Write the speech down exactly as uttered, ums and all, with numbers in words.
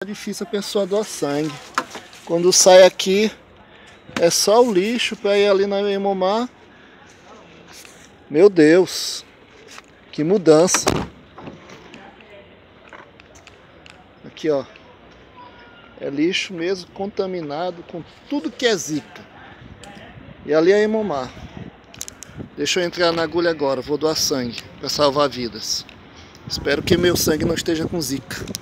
É difícil a pessoa doar sangue. Quando sai aqui, é só o lixo para ir ali na Hemomar. Meu Deus, que mudança. Aqui, ó. É lixo mesmo, contaminado com tudo que é zika. E ali é a Hemomar. Deixa eu entrar na agulha agora, vou doar sangue para salvar vidas. Espero que meu sangue não esteja com zika.